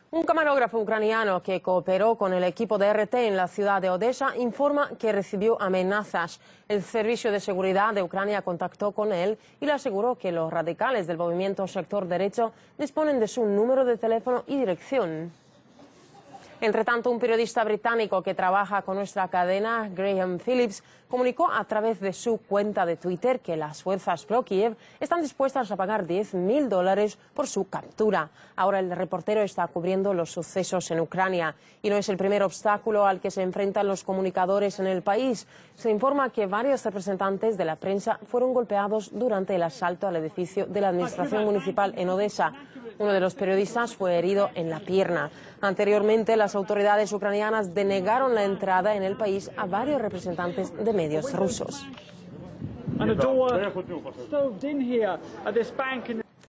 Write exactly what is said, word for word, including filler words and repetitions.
Un camarógrafo ucraniano que cooperó con el equipo de R T en la ciudad de Odessa informa que recibió amenazas. El Servicio de Seguridad de Ucrania contactó con él y le aseguró que los radicales del movimiento Sector Derecho disponen de su número de teléfono y dirección. Entre tanto, un periodista británico que trabaja con nuestra cadena, Graham Phillips, comunicó a través de su cuenta de Twitter que las fuerzas pro-Kiev están dispuestas a pagar diez mil dólares por su captura. Ahora el reportero está cubriendo los sucesos en Ucrania y no es el primer obstáculo al que se enfrentan los comunicadores en el país. Se informa que varios representantes de la prensa fueron golpeados durante el asalto al edificio de la Administración Municipal en Odessa. Uno de los periodistas fue herido en la pierna. Anteriormente, las autoridades ucranianas denegaron la entrada en el país a varios representantes de medios rusos.